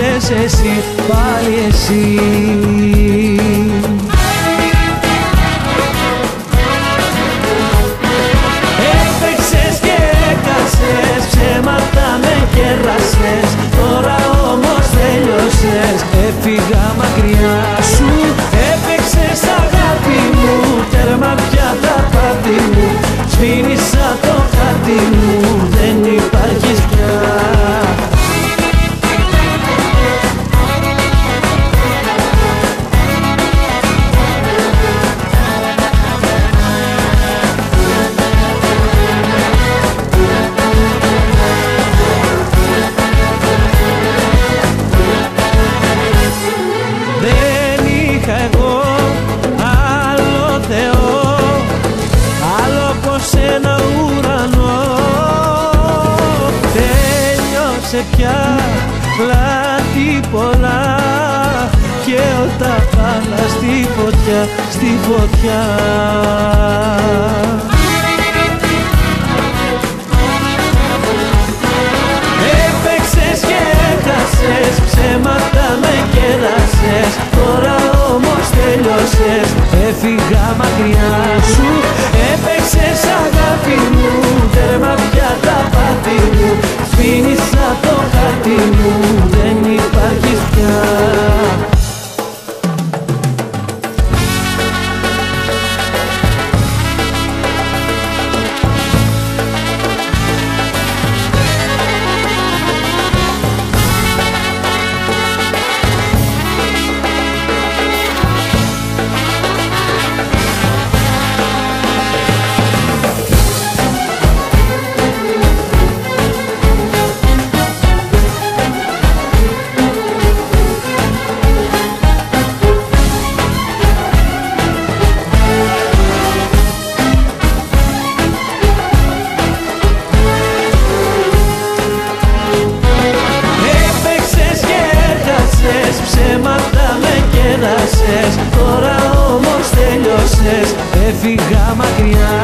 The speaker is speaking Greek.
Έπαιξες εσύ, πάλι εσύ. Έπαιξες και έκασες, ψέματα με κέρασες. Τώρα όμως τελειώσες, έφυγα μακριά σου. Έπαιξες αγάπη μου, τέρμα πια τα πάτη μου. Σφήνισα το χάρτη μου, δεν υπάρχεις πια. Ένα ουρανό τέλειωσε πια, πλάτη πολλά και όλα πάνω στη φωτιά, στη φωτιά. Έπαιξες και έχασες, ψέματα με κέρασες. Τώρα όμως τελειώσες, έφυγα μακριά σου. Έπαιξες αγάπη μου, τέρμα πια τα πάθη μου. Σφήνισα το χάρτη μου, δεν υπάρχεις πια. Ψέματα με κέρασες, τώρα όμως τελειώσες, έφυγα μακριά